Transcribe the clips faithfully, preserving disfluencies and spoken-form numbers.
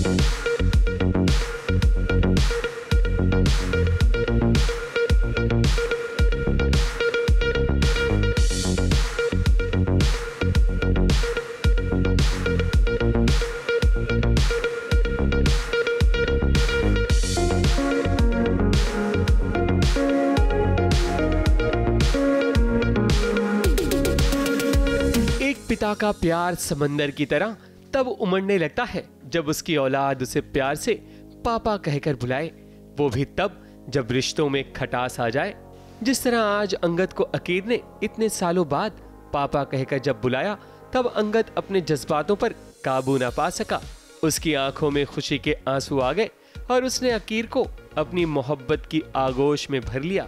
पिता का प्यार समंदर की तरह तब उमड़ने लगता है जब उसकी औलाद उसे प्यार से पापा कहकर बुलाए, वो भी तब जब रिश्तों में खटास आ जाए। जिस तरह आज अंगद को अकीर ने इतने सालों बाद पापा कहकर जब बुलाया, तब अंगद अपने जज्बातों पर काबू ना पा सका। उसकी आंखों में खुशी के आंसू आ गए और उसने अकीर को अपनी मोहब्बत की आगोश में भर लिया।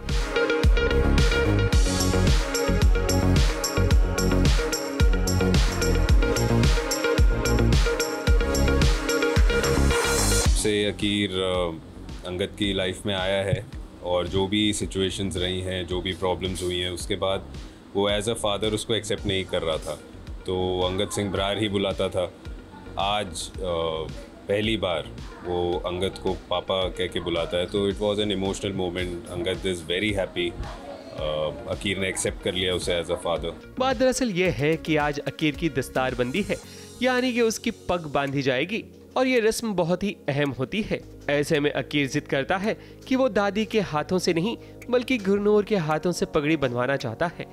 से अकीर अंगद की लाइफ में आया है और जो भी सिचुएशंस रही हैं, जो भी प्रॉब्लम्स हुई हैं, उसके बाद वो एज अ फादर उसको एक्सेप्ट नहीं कर रहा था, तो अंगद सिंह बरार ही बुलाता था। आज पहली बार वो अंगद को पापा कह के बुलाता है, तो it was an emotional moment. Angad is very happy, Akir ने एक्सेप्ट कर लिया उसे एज अ फादर। बात दरअसल ये है कि आज अकीर की दस्तारबंदी है, यानी कि उसकी पग बांधी जाएगी और ये रस्म बहुत ही अहम होती है। ऐसे में अकीर जिद करता है कि वो दादी के हाथों से नहीं बल्कि गुरनूर के हाथों से पगड़ी बंधवाना चाहता है।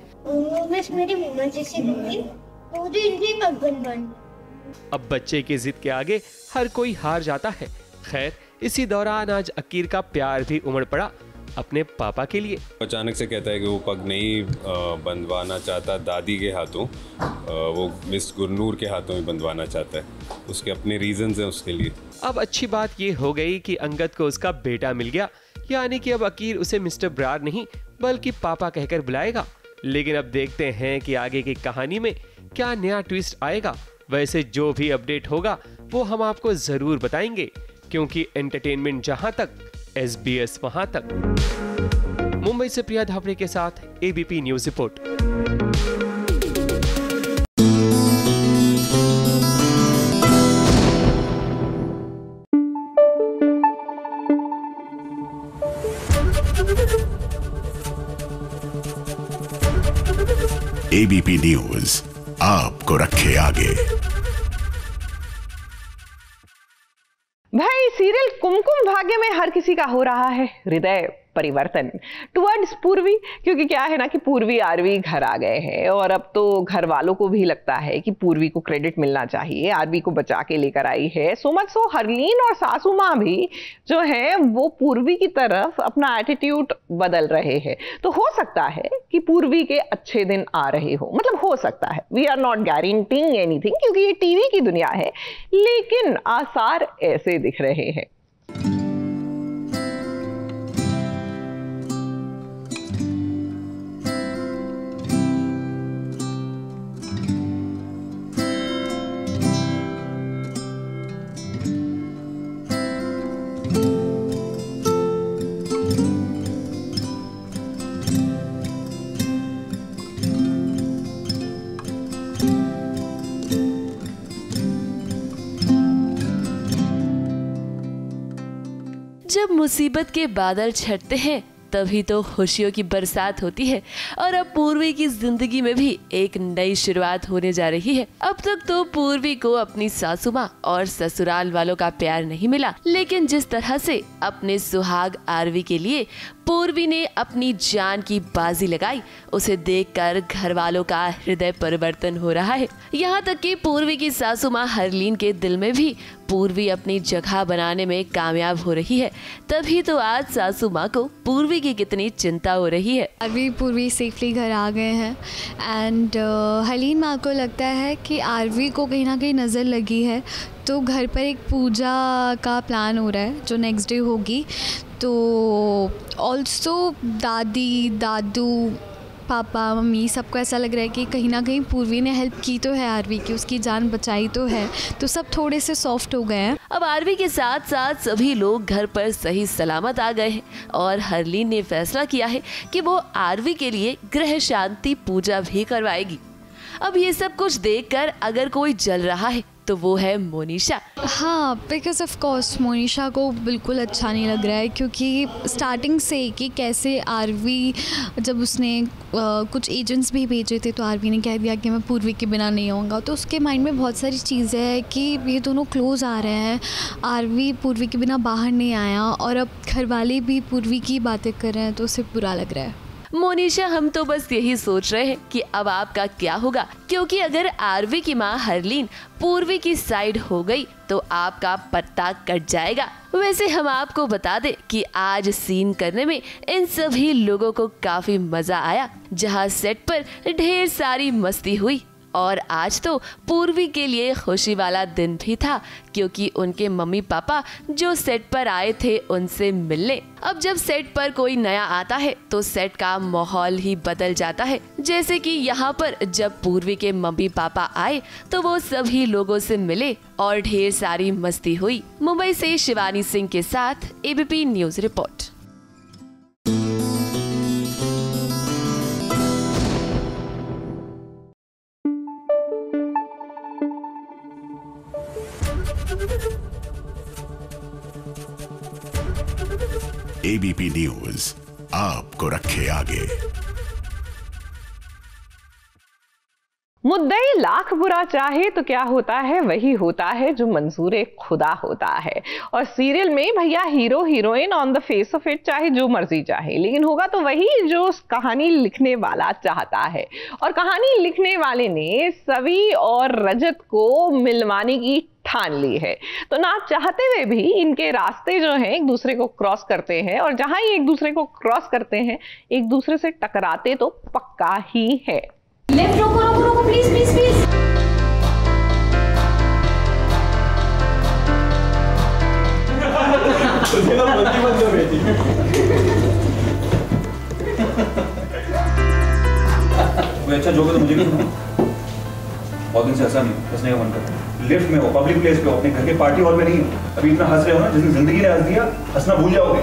अब बच्चे की जिद के आगे हर कोई हार जाता है। खैर, इसी दौरान आज अकीर का प्यार भी उमड़ पड़ा अपने पापा के लिए। अचानक से कहता है कि वो पग नहीं बंधवाना चाहता दादी के हाथों, वो मिस गुरनूर के हाथों में बंधवाना चाहता है। उसके अपने रीजंस हैं उसके लिए। अब अच्छी बात ये हो गई कि अंगद को उसका बेटा मिल गया, यानी कि अब अकीर उसे मिस्टर बरार नहीं बल्कि पापा कहकर बुलाएगा। लेकिन अब देखते हैं कि आगे की कहानी में क्या नया ट्विस्ट आएगा। वैसे जो भी अपडेट होगा वो हम आपको जरूर बताएंगे, क्योंकि एंटरटेनमेंट जहां तक, एस बी एस वहां तक। मुंबई से प्रिया धापड़े के साथ A B P news report. A B P news आपको रखे आगे। भाई, सीरियल कुमकुम भाग्य में हर किसी का हो रहा है हृदय परिवर्तन टुवर्ड्स पूर्वी, क्योंकि क्या है ना कि पूर्वी आरवी घर आ गए हैं और अब तो घर वालों को भी लगता है कि पूर्वी को क्रेडिट मिलना चाहिए। आरवी को बचा के लेकर आई है। सो मच सो हरलीन और सासू माँ भी जो है वो पूर्वी की तरफ अपना एटीट्यूड बदल रहे हैं। तो हो सकता है कि पूर्वी के अच्छे दिन आ रहे हो, मतलब हो सकता है, we are not guaranteeing anything क्योंकि ये टीवी की दुनिया है, लेकिन आसार ऐसे दिख रहे हैं। जब मुसीबत के बादल छटते हैं तभी तो खुशियों की बरसात होती है और अब पूर्वी की जिंदगी में भी एक नई शुरुआत होने जा रही है। अब तक तो पूर्वी को अपनी सासू माँ और ससुराल वालों का प्यार नहीं मिला, लेकिन जिस तरह से अपने सुहाग आरवी के लिए पूर्वी ने अपनी जान की बाजी लगाई, उसे देखकर घर वालों का हृदय परिवर्तन हो रहा है। यहाँ तक कि पूर्वी की सासू माँ हरलीन के दिल में भी पूर्वी अपनी जगह बनाने में कामयाब हो रही है। तभी तो आज सासू माँ को पूर्वी की कितनी चिंता हो रही है। अभी पूर्वी सेफली घर आ गए हैं एंड हरलीन माँ को लगता है कि आरवी को कहीं ना कहीं नज़र लगी है, तो घर पर एक पूजा का प्लान हो रहा है जो नेक्स्ट डे होगी। तो ऑल्सो दादी, दादू, पापा, मम्मी सबको ऐसा लग रहा है कि कहीं ना कहीं पूर्वी ने हेल्प की तो है आरवी की, उसकी जान बचाई तो है, तो सब थोड़े से सॉफ्ट हो गए हैं। अब आरवी के साथ साथ सभी लोग घर पर सही सलामत आ गए हैं और हरलीन ने फैसला किया है कि वो आरवी के लिए ग्रह शांति पूजा भी करवाएगी। अब ये सब कुछ देखकर अगर कोई जल रहा है तो वो है मोनिशा। हाँ, बिकॉज ऑफ कोर्स मोनिशा को बिल्कुल अच्छा नहीं लग रहा है, क्योंकि स्टार्टिंग से कि कैसे आरवी जब उसने आ, कुछ एजेंट्स भी भेजे थे तो आरवी ने कह दिया कि मैं पूर्वी के बिना नहीं आऊँगा, तो उसके माइंड में बहुत सारी चीज़ें हैं कि ये दोनों क्लोज आ रहे हैं, आरवी पूर्वी के बिना बाहर नहीं आया और अब घर वाले भी पूर्वी की बातें कर रहे हैं, तो उसे बुरा लग रहा है। मोनिशा, हम तो बस यही सोच रहे हैं कि अब आपका क्या होगा, क्योंकि अगर आरवी की माँ हरलीन पूर्वी की साइड हो गई तो आपका पत्ता कट जाएगा। वैसे हम आपको बता दें कि आज सीन करने में इन सभी लोगों को काफी मजा आया, जहां सेट पर ढेर सारी मस्ती हुई। और आज तो पूर्वी के लिए खुशी वाला दिन भी था, क्योंकि उनके मम्मी पापा जो सेट पर आए थे उनसे मिलने। अब जब सेट पर कोई नया आता है तो सेट का माहौल ही बदल जाता है। जैसे कि यहाँ पर जब पूर्वी के मम्मी पापा आए तो वो सभी लोगों से मिले और ढेर सारी मस्ती हुई। मुंबई से शिवानी सिंह के साथ ABP news report. ABP news आपको रखे आगे। मुद्दई लाख बुरा चाहे तो क्या होता है, वही होता है जो मंजूरे खुदा होता है। और सीरियल में भैया hero heroine on the face of it चाहे जो मर्जी चाहे, लेकिन होगा तो वही जो कहानी लिखने वाला चाहता है। और कहानी लिखने वाले ने सवी और रजत को मिलवाने की ठान ली है। तो ना चाहते हुए भी इनके रास्ते जो हैं एक दूसरे को क्रॉस करते हैं, और जहां ही एक दूसरे को क्रॉस करते हैं एक दूसरे से टकराते तो पक्का ही है। लेफ्ट रोको रोको रोको प्लीज प्लीज प्लीज। कोई अच्छा जोक है तो मुझे भी सुनाओ। बहुत दिन से हंसा नहीं, हंसने का मन करता है। लिफ्ट में हो, पब्लिक प्लेस पे हो, अपने घर के पार्टी हॉल में नहीं हो, अभी इतना हंस रहे हो ना, जिसने जिंदगी ने हंस दिया, हंसना भूल जाओगे।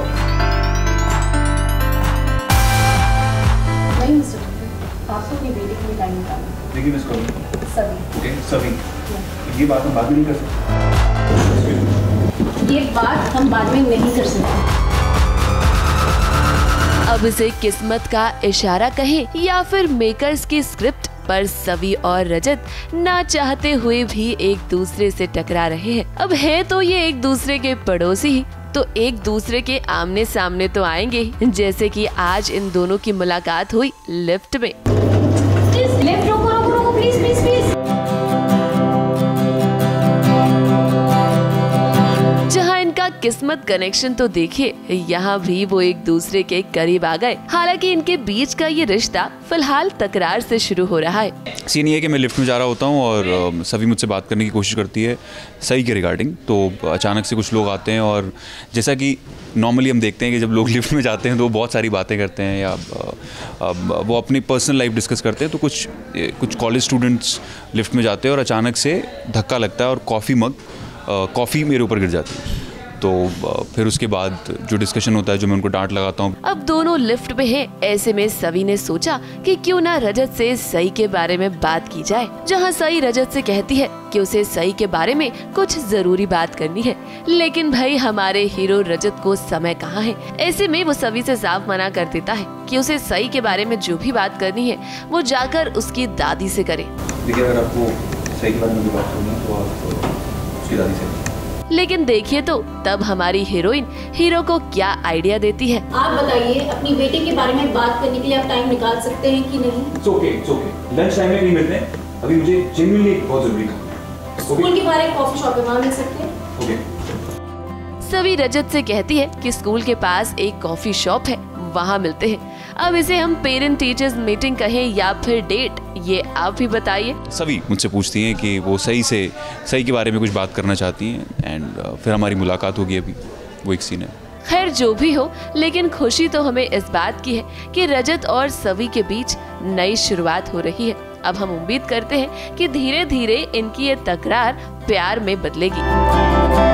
नहीं मिस्टर, आपको अपनी बेटी के लिए टाइम निकालना। देखिए मिस करूँ सभी ओके सभी ये बात हम बाद में नहीं कर सकते। ये बात हम बाद में नहीं कर सकते। अब इसे किस्मत का इशारा कहें या फिर मेकर्स की स्क्रिप्ट, पर सवी और रजत ना चाहते हुए भी एक दूसरे से टकरा रहे हैं। अब है तो ये एक दूसरे के पड़ोसी ही, तो एक दूसरे के आमने सामने तो आएंगे ही, जैसे कि आज इन दोनों की मुलाकात हुई लिफ्ट में। प्लीज लेफ्ट रोको रोको रोको प्लीज प्लीज प्लीज। जहाँ इनका किस्मत कनेक्शन तो देखिए, यहाँ भी वो एक दूसरे के करीब आ गए। हालांकि इनके बीच का ये रिश्ता फिलहाल तकरार से शुरू हो रहा है। सीन ये है कि मैं लिफ्ट में जा रहा होता हूँ और सभी मुझसे बात करने की कोशिश करती है सही के रिगार्डिंग, तो अचानक से कुछ लोग आते हैं और जैसा कि नॉर्मली हम देखते हैं कि जब लोग लिफ्ट में जाते हैं तो वो बहुत सारी बातें करते हैं या वो अपनी पर्सनल लाइफ डिस्कस करते हैं। तो कुछ कुछ कॉलेज स्टूडेंट्स लिफ्ट में जाते हैं और अचानक से धक्का लगता है और कॉफ़ी मग कॉफ़ी मेरे ऊपर गिर जाती है। तो फिर उसके बाद जो डिस्कशन होता है, जो मैं उनको डांट लगाता हूँ। अब दोनों लिफ्ट में हैं, ऐसे में सवी ने सोचा कि क्यों ना रजत से सई के बारे में बात की जाए। जहाँ सई रजत से कहती है कि उसे सई के बारे में कुछ जरूरी बात करनी है, लेकिन भाई हमारे हीरो रजत को समय कहाँ है। ऐसे में वो सवी से साफ मना कर देता है कि उसे सई के बारे में जो भी बात करनी है वो जाकर उसकी दादी से करे। देखिए अगर आपको सई के बारे में बात करनी है तो आप उसकी दादी से। लेकिन देखिए तो तब हमारी हीरोइन हीरो को क्या आइडिया देती है। आप बताइए, अपनी बेटी के बारे में बात करने के लिए आप टाइम निकाल सकते हैं कि नहीं? It's okay, it's okay. Lunch time में नहीं मिलते हैं, अभी मुझे जेन्युइनली बहुत जरूरी था। स्कूल के बाहर एक कॉफी शॉप है, वहाँ मिल सकते हैं। ओके। सवी रजत से कहती है कि स्कूल के पास एक कॉफी शॉप है, वहाँ मिलते हैं। अब इसे हम पेरेंट टीचर्स मीटिंग कहें या फिर डेट, ये आप भी बताइए। सभी मुझसे पूछती हैं कि वो सही से सही के बारे में कुछ बात करना चाहती हैं एंड फिर हमारी मुलाकात होगी। अभी वो एक सीन है। खैर जो भी हो, लेकिन खुशी तो हमें इस बात की है कि रजत और सवी के बीच नई शुरुआत हो रही है। अब हम उम्मीद करते हैं कि धीरे धीरे इनकी ये तकरार प्यार में बदलेगी।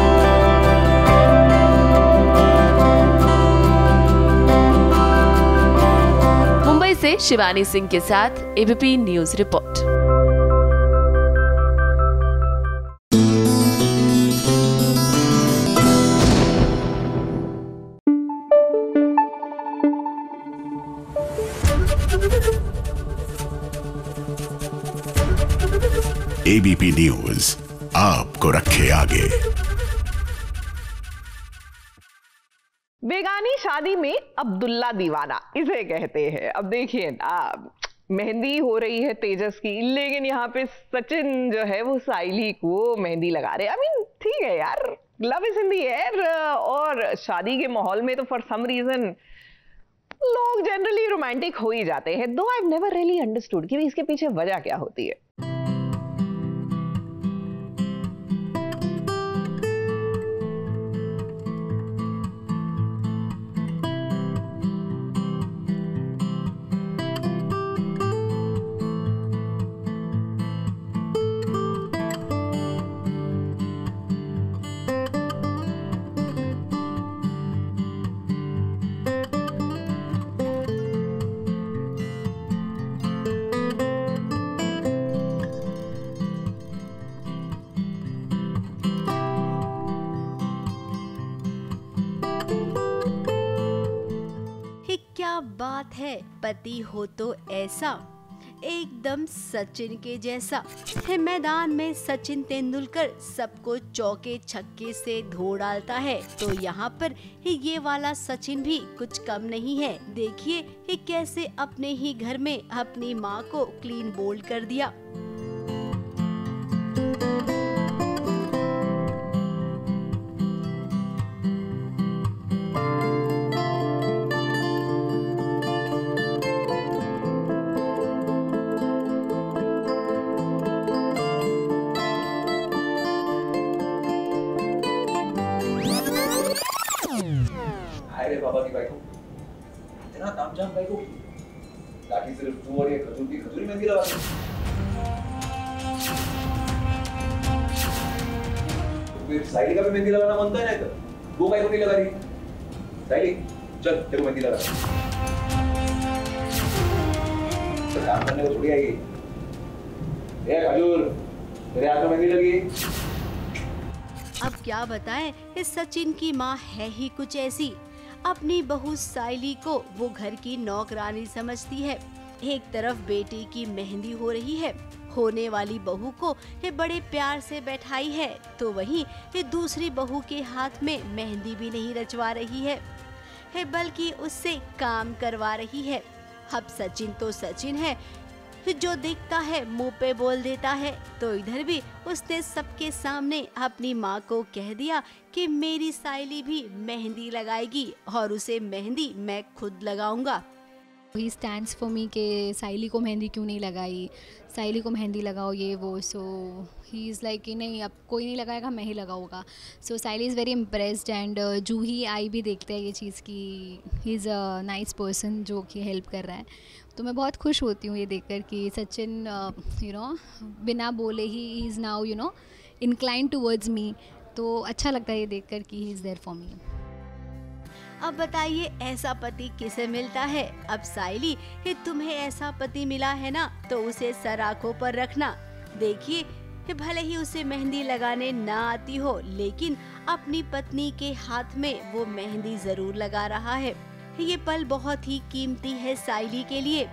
से शिवानी सिंह के साथ ABP news report. ABP news आपको रखे आगे। बेगानी शादी में अब्दुल्ला दीवाना इसे कहते हैं। अब देखिए ना, मेहंदी हो रही है तेजस की, लेकिन यहाँ पे सचिन जो है वो साइली को मेहंदी लगा रहे। आई मीन ठीक है यार, love is in the air. और शादी के माहौल में तो फॉर सम रीजन लोग जनरली रोमांटिक हो ही जाते हैं। दो आई नेवर रियली अंडरस्टूड कि इसके पीछे वजह क्या होती है। क्या बात है, पति हो तो ऐसा, एकदम सचिन के जैसा है। मैदान में सचिन तेंदुलकर सबको चौके छक्के से धो डालता है, तो यहाँ पर ये वाला सचिन भी कुछ कम नहीं है। देखिए कैसे अपने ही घर में अपनी माँ को क्लीन बोल्ड कर दिया। पापा की बाइक इतना तामझाम बाइक को लाठी सिर्फ तू और ये खजूर की खजूरी मेहंदी लगा दे। फिर साइली का भी मेहंदी लगाना बनता है ना, वो बाइक को नहीं लगा रही। साइली चल तेरे को मेहंदी लगा तो काम करने को थोड़ी आएगी। ए खजूर तेरे हाथ में मेहंदी लगी। अब क्या बताएं, इस सचिन की माँ है ही कुछ ऐसी। अपनी बहू साइली को वो घर की नौकरानी समझती है। एक तरफ बेटी की मेहंदी हो रही है, होने वाली बहू को ये बड़े प्यार से बैठाई है, तो वहीं ये दूसरी बहू के हाथ में मेहंदी भी नहीं रचवा रही है, है बल्कि उससे काम करवा रही है। अब सचिन तो सचिन है, जो दिखता है मुंह पे बोल देता है, तो इधर भी उसने सबके सामने अपनी माँ को कह दिया कि मेरी साइली भी मेहंदी लगाएगी और उसे मेहंदी मैं खुद लगाऊंगा। ही स्टैंड्स फॉर मी कि साइली को मेहंदी क्यों नहीं लगाई, साइली को मेहंदी लगाओ ये वो। सो ही इज़ लाइक कि नहीं अब कोई नहीं लगाएगा, मैं ही लगाऊंगा। So Saili is very impressed and Juhi आई भी देखते हैं ये चीज़ की he is a nice person जो कि हेल्प कर रहा है। तो मैं बहुत खुश होती हूँ ये देखकर कि सचिन यू नो बिना बोले ही is now you know inclined towards me. तो अच्छा लगता है ये देखकर कि he is there for me. अब बताइए ऐसा पति किसे मिलता है। अब साइली ये तुम्हें ऐसा पति मिला है ना, तो उसे सर आंखों पर रखना। देखिए भले ही उसे मेहंदी लगाने ना आती हो, लेकिन अपनी पत्नी के हाथ में वो मेहंदी जरूर लगा रहा है। ये पल बहुत ही कीमती है साइली के लिए।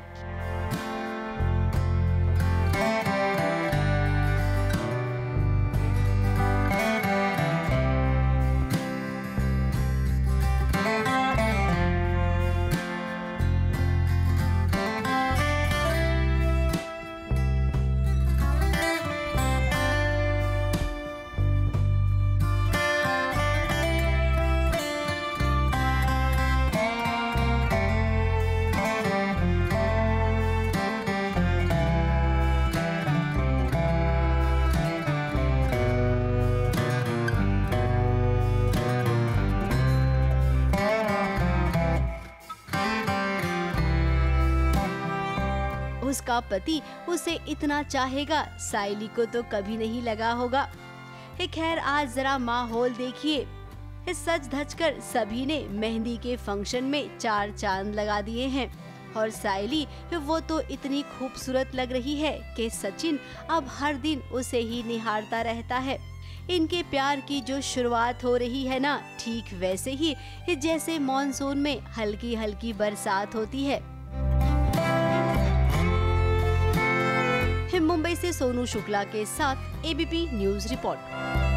उसका पति उसे इतना चाहेगा, साइली को तो कभी नहीं लगा होगा। खैर आज जरा माहौल देखिए, सज धज कर सभी ने मेहंदी के फंक्शन में चार चांद लगा दिए हैं और साइली वो तो इतनी खूबसूरत लग रही है कि सचिन अब हर दिन उसे ही निहारता रहता है। इनके प्यार की जो शुरुआत हो रही है ना, ठीक वैसे ही जैसे मॉनसून में हल्की हल्की बरसात होती है। मुंबई से सोनू शुक्ला के साथ ABP news report.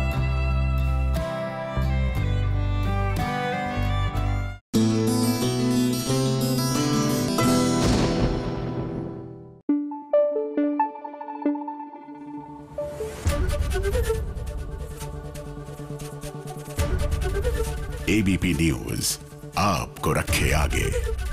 ABP news आपको रखे आगे।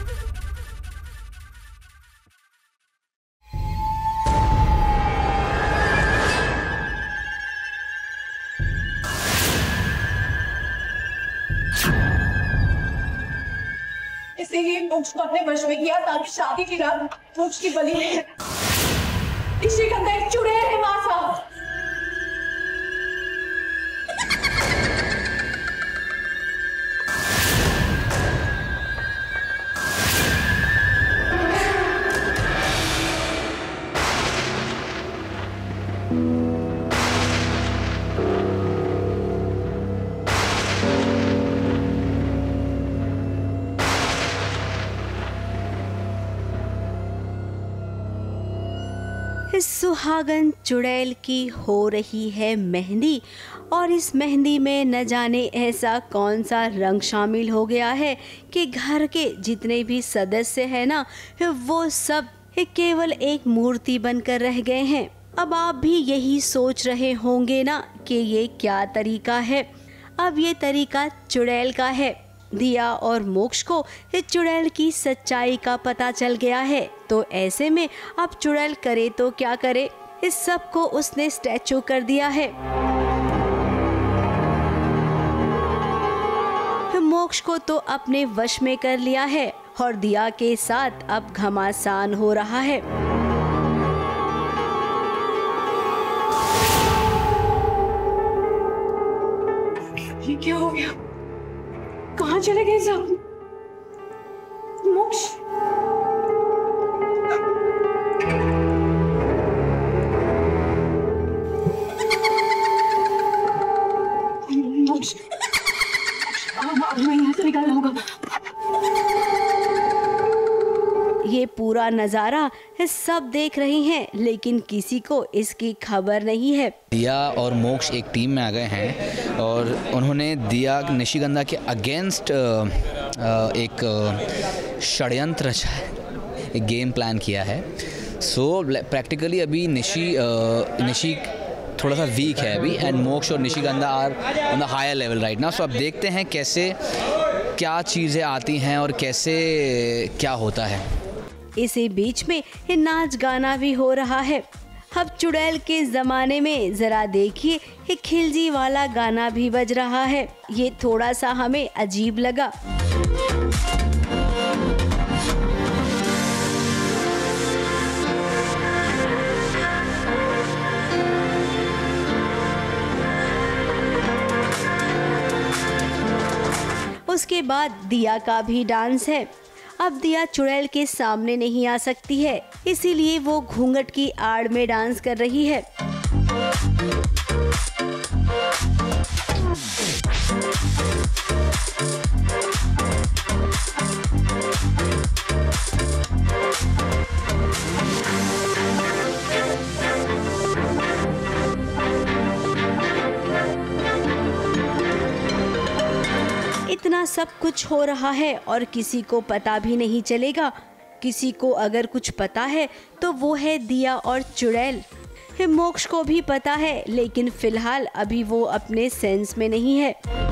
इसीलिए मोक्ष को अपने वश में किया ताकि शादी की रात मोक्ष की बलि नहीं। निशिगंधा एक चुड़ैल है मां साहब। इस सुहागन चुड़ैल की हो रही है मेहंदी और इस मेहंदी में न जाने ऐसा कौन सा रंग शामिल हो गया है कि घर के जितने भी सदस्य हैं ना वो सब केवल एक मूर्ति बनकर रह गए हैं। अब आप भी यही सोच रहे होंगे ना कि ये क्या तरीका है। अब ये तरीका चुड़ैल का है। दिया और मोक्ष को इस चुड़ैल की सच्चाई का पता चल गया है, तो ऐसे में अब चुड़ैल करे तो क्या करे, इस सब को उसने स्टैचू कर दिया है। मोक्ष को तो अपने वश में कर लिया है और दिया के साथ अब घमासान हो रहा है। ये क्या हो गया? कहाँ चले गए सब? मोक्ष मोक्ष यहाँ से निकालना होगा। ये पूरा नजारा सब देख रहे हैं लेकिन किसी को इसकी खबर नहीं है। दिया और मोक्ष एक टीम में आ गए हैं और उन्होंने दिया निशिगंधा के अगेंस्ट एक षड्यंत्र रचा है, एक गेम प्लान किया है। सो प्रैक्टिकली अभी निशी निशी थोड़ा सा वीक है अभी एंड मोक्ष और Nishigandha are on the higher level right now. So अब देखते हैं कैसे क्या चीज़ें आती हैं और कैसे क्या होता है। इसी बीच में नाच गाना भी हो रहा है। अब चुड़ैल के जमाने में जरा देखिए एक खिलजी वाला गाना भी बज रहा है। ये थोड़ा सा हमें अजीब लगा। उसके बाद दिया का भी डांस है। अब दिया चुड़ैल के सामने नहीं आ सकती है, इसीलिए वो घूंघट की आड़ में डांस कर रही है। इतना सब कुछ हो रहा है और किसी को पता भी नहीं चलेगा। किसी को अगर कुछ पता है तो वो है दिया और चुड़ैल। मोक्ष को भी पता है लेकिन फिलहाल अभी वो अपने सेंस में नहीं है,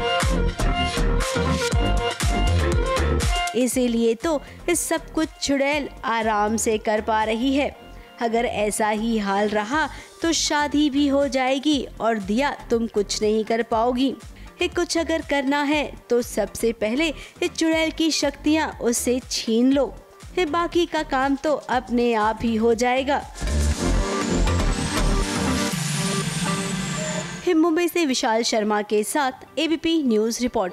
इसीलिए तो इस सब कुछ चुड़ैल आराम से कर पा रही है। अगर ऐसा ही हाल रहा तो शादी भी हो जाएगी और दिया तुम कुछ नहीं कर पाओगी। कुछ अगर करना है तो सबसे पहले चुड़ैल की शक्तियाँ उससे छीन लो, बाकी का काम तो अपने आप ही हो जाएगा। मुंबई से विशाल शर्मा के साथ ABP news report.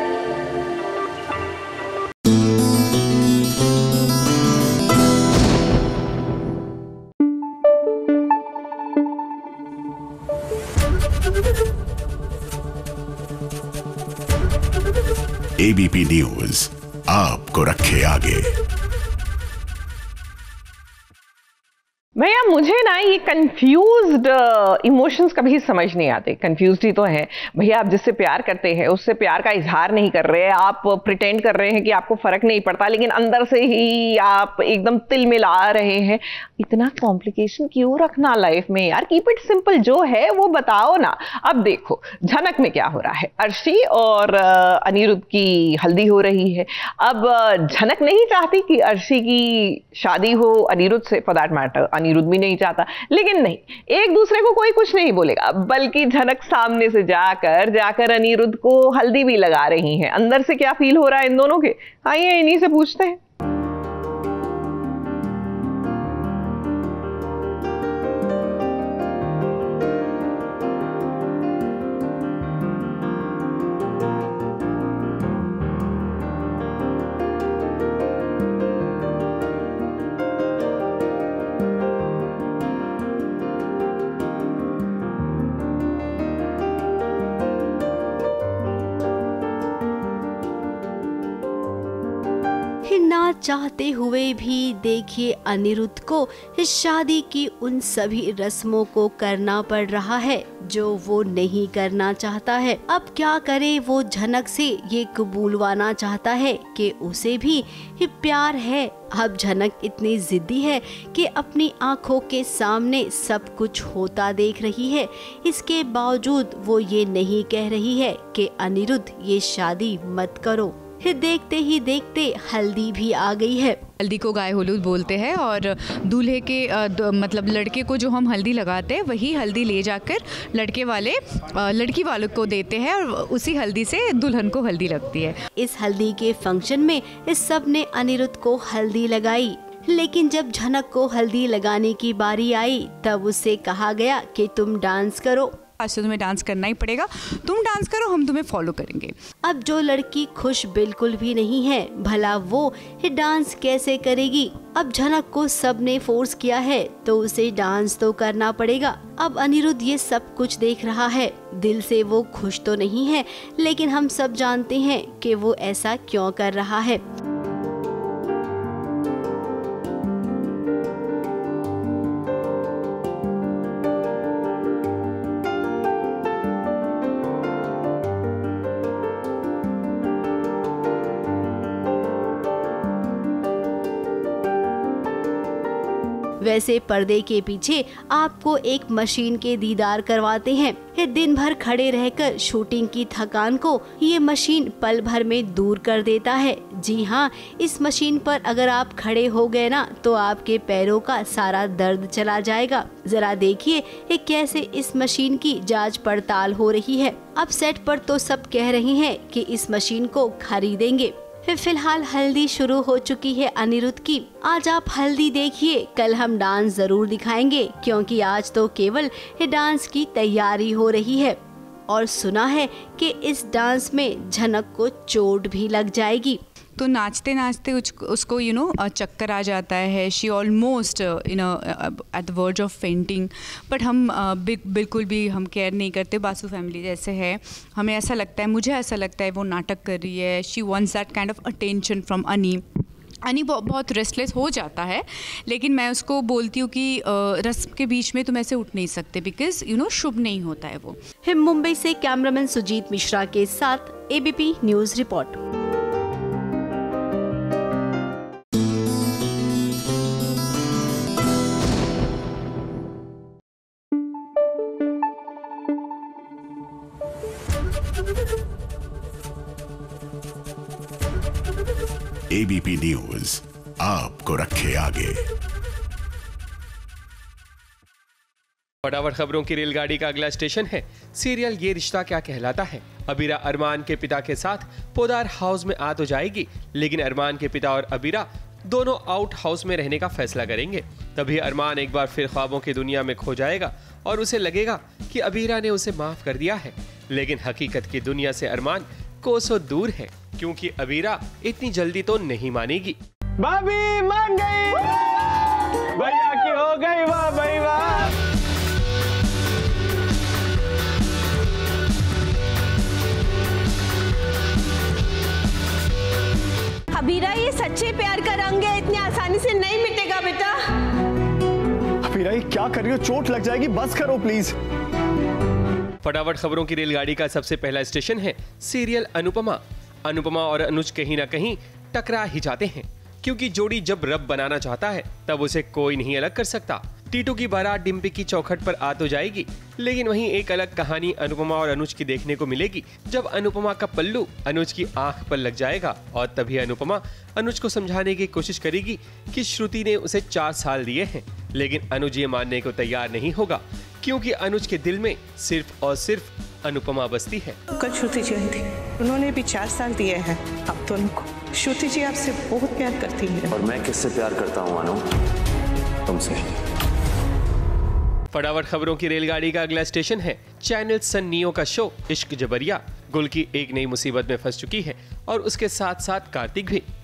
ABP news आपको रखे आगे। भैया मुझे ना ये कंफ्यूज्ड इमोशंस कभी समझ नहीं आते। कंफ्यूज्ड ही तो है भैया, आप जिससे प्यार करते हैं उससे प्यार का इजहार नहीं कर रहे, आप प्रिटेंड कर रहे हैं कि आपको फर्क नहीं पड़ता, लेकिन अंदर से ही आप एकदम तिल मिला रहे हैं। इतना कॉम्प्लिकेशन क्यों रखना लाइफ में यार? कीप इट सिंपल, जो है वो बताओ ना। अब देखो झनक में क्या हो रहा है, अर्शी और अनिरुद्ध की हल्दी हो रही है। अब झनक नहीं चाहती कि अर्शी की शादी हो अनिरुद्ध से, फॉर दैट मैटर अनिरुद्ध भी नहीं चाहता, लेकिन नहीं, एक दूसरे को कोई कुछ नहीं बोलेगा, बल्कि झनक सामने से जाकर जाकर अनिरुद्ध को हल्दी भी लगा रही है। अंदर से क्या फील हो रहा है इन दोनों के, आइए इन्हीं से पूछते हैं। ना चाहते हुए भी देखिए अनिरुद्ध को इस शादी की उन सभी रस्मों को करना पड़ रहा है जो वो नहीं करना चाहता है। अब क्या करे, वो झनक से ये कबूलवाना चाहता है कि उसे भी प्यार है। अब झनक इतनी जिद्दी है कि अपनी आंखों के सामने सब कुछ होता देख रही है, इसके बावजूद वो ये नहीं कह रही है कि अनिरुद्ध ये शादी मत करो। देखते ही देखते हल्दी भी आ गई है। हल्दी को गाय हुलूद बोलते हैं और दूल्हे के मतलब लड़के को जो हम हल्दी लगाते हैं वही हल्दी ले जाकर लड़के वाले लड़की वालों को देते हैं और उसी हल्दी से दुल्हन को हल्दी लगती है। इस हल्दी के फंक्शन में इस सब ने अनिरुद्ध को हल्दी लगाई, लेकिन जब झनक को हल्दी लगाने की बारी आई तब उससे कहा गया कि तुम डांस करो। आज तो तुम्हें डांस करना ही पड़ेगा, तुम डांस करो, हम तुम्हें फॉलो करेंगे। अब जो लड़की खुश बिल्कुल भी नहीं है, भला वो ये डांस कैसे करेगी? अब झनक को सबने फोर्स किया है तो उसे डांस तो करना पड़ेगा। अब अनिरुद्ध ये सब कुछ देख रहा है, दिल से वो खुश तो नहीं है, लेकिन हम सब जानते हैं कि वो ऐसा क्यों कर रहा है। वैसे पर्दे के पीछे आपको एक मशीन के दीदार करवाते हैं। ये दिन भर खड़े रहकर शूटिंग की थकान को ये मशीन पल भर में दूर कर देता है। जी हाँ, इस मशीन पर अगर आप खड़े हो गए ना तो आपके पैरों का सारा दर्द चला जाएगा। जरा देखिए ये कैसे इस मशीन की जांच पड़ताल हो रही है। अब सेट पर तो सब कह रहे हैं कि इस मशीन को खरीदेंगे। फिलहाल हल्दी शुरू हो चुकी है अनिरुद्ध की। आज आप हल्दी देखिए, कल हम डांस जरूर दिखाएंगे, क्योंकि आज तो केवल ये डांस की तैयारी हो रही है। और सुना है कि इस डांस में झनक को चोट भी लग जाएगी। तो नाचते नाचते उसको यू नो चक्कर आ जाता है। She almost you know at the verge of fainting. But हम uh, बिल्कुल भी हम केयर नहीं करते। बासु फैमिली जैसे है, हमें ऐसा लगता है, मुझे ऐसा लगता है वो नाटक कर रही है। She wants that kind of attention from Ani. Ani बहुत रेस्टलेस हो जाता है, लेकिन मैं उसको बोलती हूँ कि uh, रस्म के बीच में तुम ऐसे उठ नहीं सकते, बिकॉज यू नो शुभ नहीं होता है वो। मुंबई से कैमरामैन सुजीत मिश्रा के साथ ABP news report. ABP news आपको रखे आगे। फटाफट खबरों की रेलगाड़ी का अगला स्टेशन है सीरियल ये रिश्ता क्या कहलाता है। अबीरा अरमान के पिता के साथ पोदार हाउस में आ तो जाएगी, लेकिन अरमान के पिता और अबीरा दोनों आउट हाउस में रहने का फैसला करेंगे। तभी अरमान एक बार फिर ख्वाबों की दुनिया में खो जाएगा और उसे लगेगा कि अबीरा ने उसे माफ कर दिया है, लेकिन हकीकत की दुनिया से अरमान कोसों दूर है, क्योंकि अबीरा इतनी जल्दी तो नहीं मानेगी। भाभी मान गई, भैया की हो गई वाह भाई वाह। अबीरा, ये सच्चे प्यार का रंग है, इतनी आसानी से नहीं मिटेगा बेटा। अबीरा, ये क्या कर रही हो? चोट लग जाएगी, बस करो प्लीज। फटाफट खबरों की रेलगाड़ी का सबसे पहला स्टेशन है सीरियल अनुपमा। अनुपमा और अनुज कहीं ना कहीं टकरा ही जाते हैं, क्योंकि जोड़ी जब रब बनाना चाहता है तब उसे कोई नहीं अलग कर सकता। टीटू की बारात डिम्पी की चौखट पर आ तो जाएगी, लेकिन वहीं एक अलग कहानी अनुपमा और अनुज की देखने को मिलेगी जब अनुपमा का पल्लू अनुज की आंख पर लग जाएगा, और तभी अनुपमा अनुज को समझाने की कोशिश करेगी कि श्रुति ने उसे चार साल दिए हैं, लेकिन अनुज ये मानने को तैयार नहीं होगा, क्योंकि अनुज के दिल में सिर्फ और सिर्फ अनुपमा बसती है। कल श्रुति जी आई थी, उन्होंने भी चार साल दिए हैं आप दोनों को। श्रुति जी आपसे बहुत प्यार करती है। और मैं किससे प्यार करता हूँ अनु? तुमसे। फटाफट खबरों की रेलगाड़ी का अगला स्टेशन है चैनल सन नियो का शो इश्क जबरिया। गुल की एक नई मुसीबत में फंस चुकी है और उसके साथ साथ कार्तिक भी।